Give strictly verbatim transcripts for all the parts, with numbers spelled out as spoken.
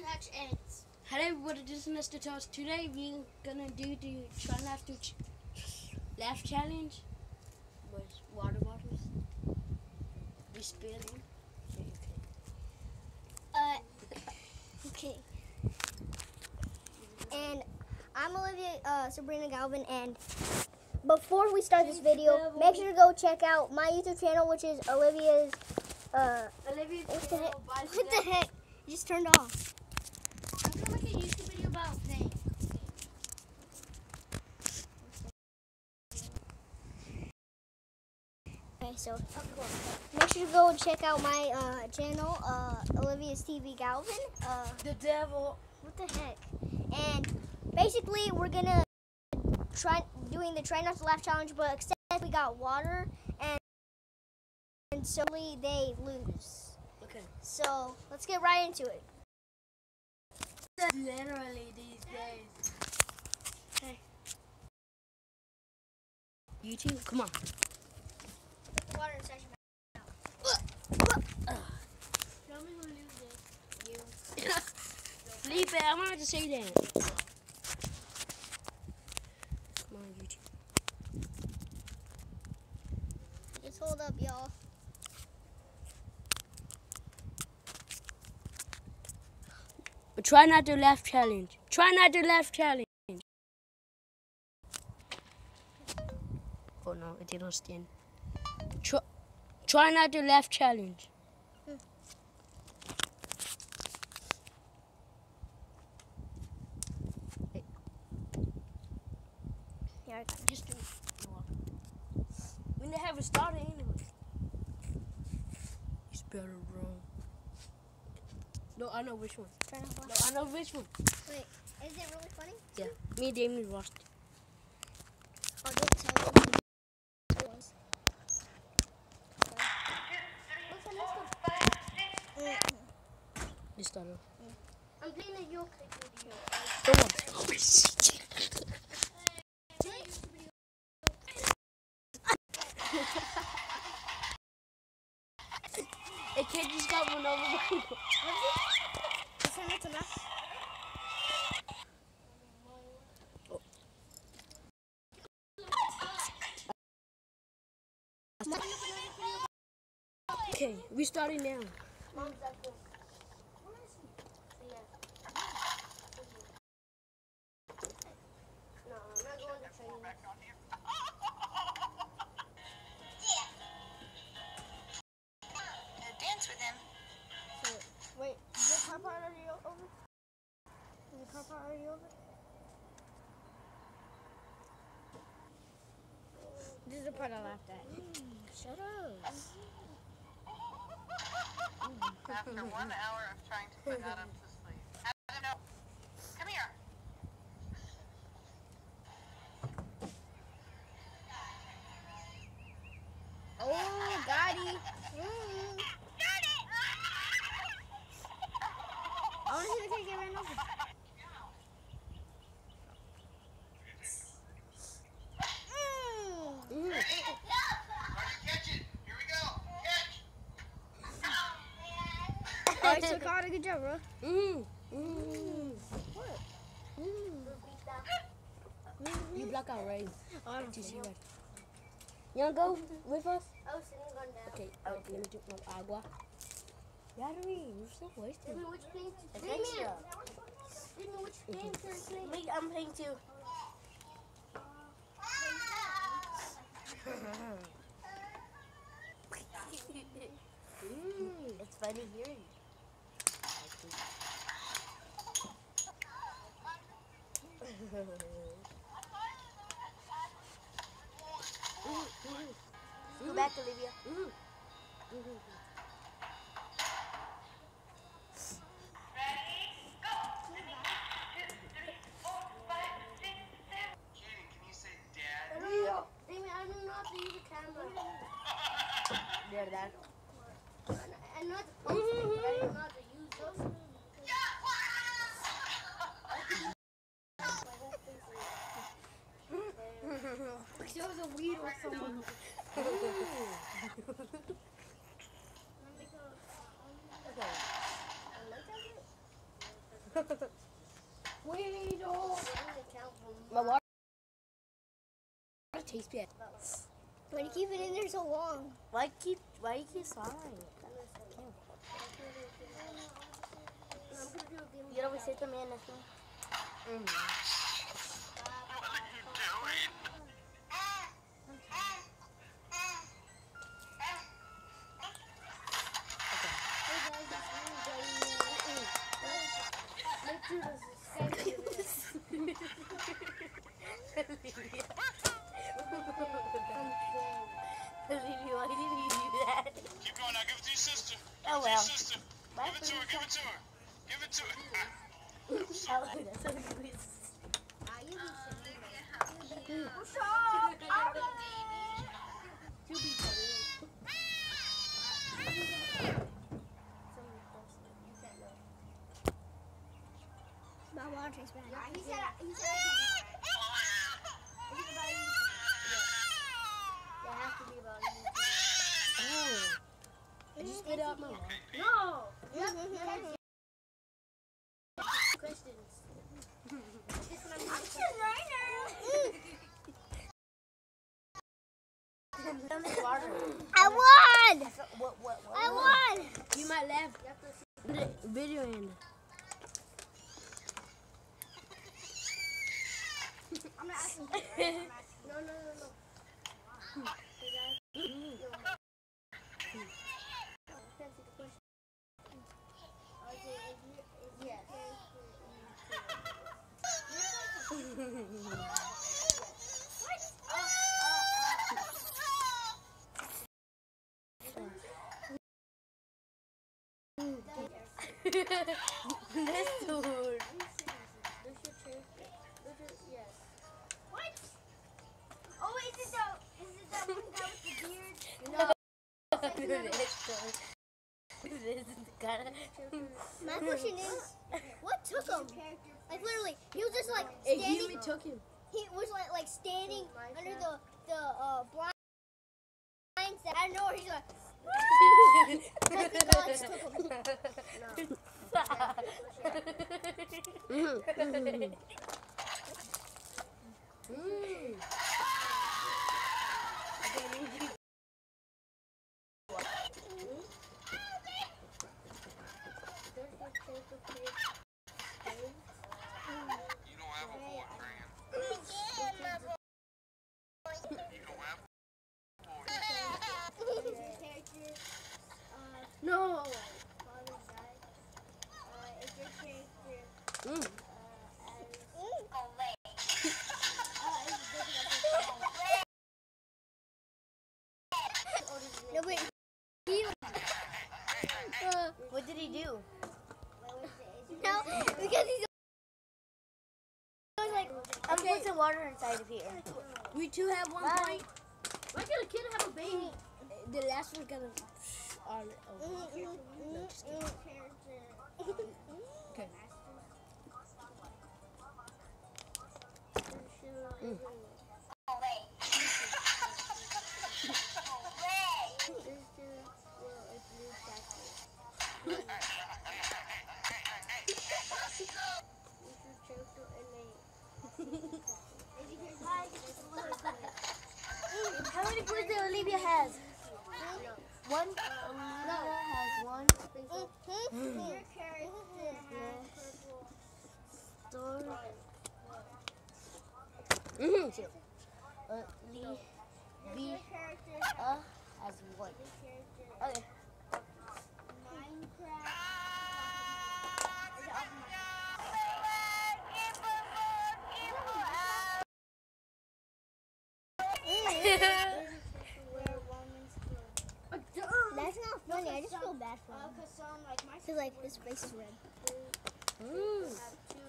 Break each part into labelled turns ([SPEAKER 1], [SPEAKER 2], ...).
[SPEAKER 1] match ends.
[SPEAKER 2] Hello everybody, this is Mister Toast. Today we're gonna do the try not to ch laugh challenge with water bottles. We spilling.
[SPEAKER 1] Uh, okay. And I'm Olivia uh, Sabrina Galvin, and before we start this video, make sure to go check out my YouTube channel, which is Olivia's. Uh,
[SPEAKER 2] Olivia,
[SPEAKER 1] what the heck? What the heck? You just turned off. I'm gonna make a YouTube video about things. Okay, so make sure to go and check out my uh, channel, uh, Olivia's T V Galvin. Uh,
[SPEAKER 2] the devil.
[SPEAKER 1] What the heck? And basically, we're gonna try doing the try not to laugh challenge, but except we got water, and and solely they lose.
[SPEAKER 2] Okay.
[SPEAKER 1] So let's get right into it.
[SPEAKER 2] Literally these days.
[SPEAKER 1] Okay.
[SPEAKER 2] YouTube, come on.
[SPEAKER 1] Water inside your mouth. Tell me who loses. You.
[SPEAKER 2] Leave it. I wanted to say that. Come on, YouTube.
[SPEAKER 1] Just hold up, y'all.
[SPEAKER 2] But try not to laugh challenge. Try not to laugh challenge. Oh no, it didn't stand. Try, try not to laugh challenge.
[SPEAKER 1] Hmm.
[SPEAKER 2] Hey.
[SPEAKER 1] Yeah, I got it.
[SPEAKER 2] Just do it. We didn't have it started anyway. It's better wrong. No, I know which one.
[SPEAKER 1] Try not to
[SPEAKER 2] No,
[SPEAKER 1] laugh.
[SPEAKER 2] I know which one.
[SPEAKER 1] Wait, is it really funny?
[SPEAKER 2] Yeah, me and Damien watched it.
[SPEAKER 1] Oh, don't tell me. Was.
[SPEAKER 2] You started.
[SPEAKER 1] I'm playing a yoke video.
[SPEAKER 2] Go on. A kid just got run over by you. Okay, we starting now.
[SPEAKER 1] Wait, is the car part already over? Is the car part already over? This is the part I laughed at. Mm, shut up.
[SPEAKER 3] After one hour of trying to put Adam to sleep. Adam, no. Come here.
[SPEAKER 1] Oh, Gotti. Mm.
[SPEAKER 3] Got it!
[SPEAKER 1] I want to see the kid get ran over. Mm.
[SPEAKER 2] Mm.
[SPEAKER 3] Alright, catch it. Here we go. Catch.
[SPEAKER 1] Alright, so Gotti, good job, bro.
[SPEAKER 2] Mm. Mm.
[SPEAKER 1] What?
[SPEAKER 2] You block out right.
[SPEAKER 1] Oh, I don't
[SPEAKER 2] T C
[SPEAKER 1] know.
[SPEAKER 2] right. You wanna go with us?
[SPEAKER 1] Oh, sitting gun down.
[SPEAKER 2] Okay, okay, let me drink my agua. Yadri, you're so wasted.
[SPEAKER 1] Tell me which paint.
[SPEAKER 2] It's
[SPEAKER 1] Tell me,
[SPEAKER 2] extra.
[SPEAKER 1] tell me which paint you're playing.
[SPEAKER 2] Me, I'm playing too. Mm, it's funny hearing. Go back, Olivia. Mm.
[SPEAKER 3] Kaden, can you say dad?
[SPEAKER 1] I don't know. Amy, I don't know how to use the camera.
[SPEAKER 2] There, that.
[SPEAKER 1] I know how to post it, but I don't know how to use those. There was a weed or something.
[SPEAKER 2] We don't. My water tastes bad.
[SPEAKER 1] Why do you keep it in there so long?
[SPEAKER 2] Why keep? Why you keep swallowing it? You always say to me in this one.
[SPEAKER 3] What are you doing?
[SPEAKER 2] Olivia, why did you do that?
[SPEAKER 3] Keep going now. Give it to your sister. Give
[SPEAKER 2] Oh
[SPEAKER 3] it to your
[SPEAKER 2] well.
[SPEAKER 3] sister. Give it to her. Give it to her. Give it to her.
[SPEAKER 2] Oh, that's so good.
[SPEAKER 1] My water tastes bad.
[SPEAKER 4] He said, he said
[SPEAKER 2] They have to be about you. Oh. I just spit out my mouth.
[SPEAKER 4] no. You have, you have
[SPEAKER 2] Questions.
[SPEAKER 4] I'm just right now.
[SPEAKER 1] I won!
[SPEAKER 2] What, what, what?
[SPEAKER 1] I won!
[SPEAKER 2] You might laugh. The video in.
[SPEAKER 4] I'm not asking. No, no, no, no.
[SPEAKER 2] This dude.
[SPEAKER 4] What? Oh, is it the, is it the one guy with the beard?
[SPEAKER 2] This dude. This is kind of.
[SPEAKER 1] My question is, what took him? Like literally, he was just like
[SPEAKER 2] It
[SPEAKER 1] standing.
[SPEAKER 2] really took him.
[SPEAKER 1] He was like like standing under the the uh, blinds that I don't know where he's like. I think Alex took him.
[SPEAKER 2] Mm.
[SPEAKER 3] You don't have a boyfriend. You don't have
[SPEAKER 2] No. Mm.
[SPEAKER 1] No wait. He, uh,
[SPEAKER 2] What did he do?
[SPEAKER 1] no, because he's always like.
[SPEAKER 2] I'm putting some water inside of here.
[SPEAKER 1] We two have one
[SPEAKER 2] Bye.
[SPEAKER 1] point.
[SPEAKER 2] Why can a kid have a baby? The last one's gonna. On it. Oh. No, just kidding. Okay. Mm. How many points did Olivia has? One. Olivia has one.
[SPEAKER 4] Your character has purple.
[SPEAKER 2] Store. Mm-hmm. Two. Olivia
[SPEAKER 4] Your character has
[SPEAKER 2] uh, has one.
[SPEAKER 4] your character
[SPEAKER 2] Okay.
[SPEAKER 4] Minecraft. Is it off where Roman's
[SPEAKER 1] That's not funny. I just feel bad for
[SPEAKER 4] Uh,
[SPEAKER 1] him.
[SPEAKER 4] cause some like my
[SPEAKER 1] Cause like his face is red.
[SPEAKER 2] Mm.
[SPEAKER 4] have two.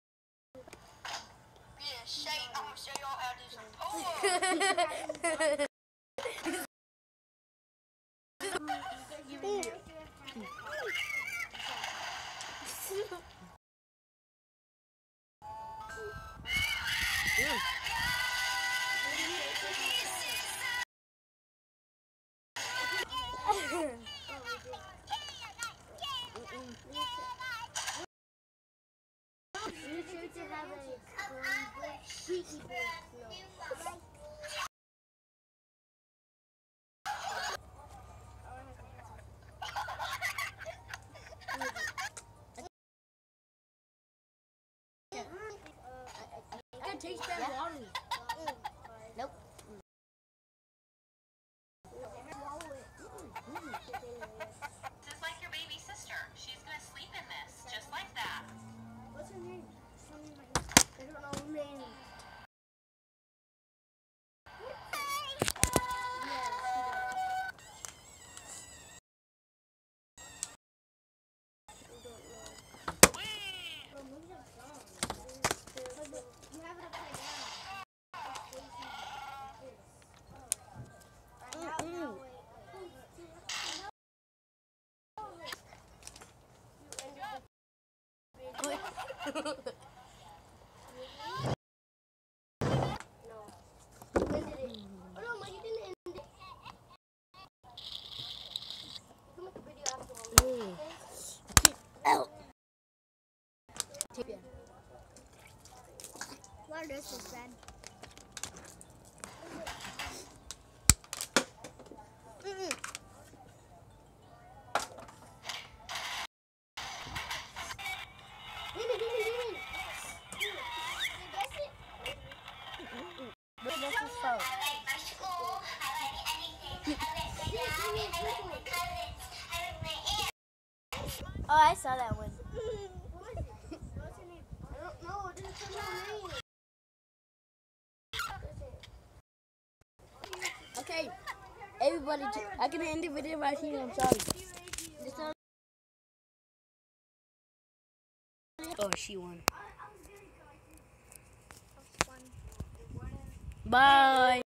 [SPEAKER 3] Yeah, Shay, I'm gonna show y'all how to do some pull-ups.
[SPEAKER 4] like to have a um, cheeky boy snow.
[SPEAKER 2] I can taste that water.
[SPEAKER 1] Nope.
[SPEAKER 3] Just like your baby sister. She's gonna sleep in this, just like that.
[SPEAKER 4] What's her name? I don't know her name. You have it upside down.
[SPEAKER 1] Mm-mm.
[SPEAKER 4] Oh no, Mike, you didn't end it. You can make a video after all.
[SPEAKER 1] Ow.
[SPEAKER 4] Water this is bad.
[SPEAKER 1] Mm-mm. This is so. Oh, I saw that one.
[SPEAKER 2] Okay, everybody, I can end the video right here. I'm sorry. This one- Oh, she won. Bye.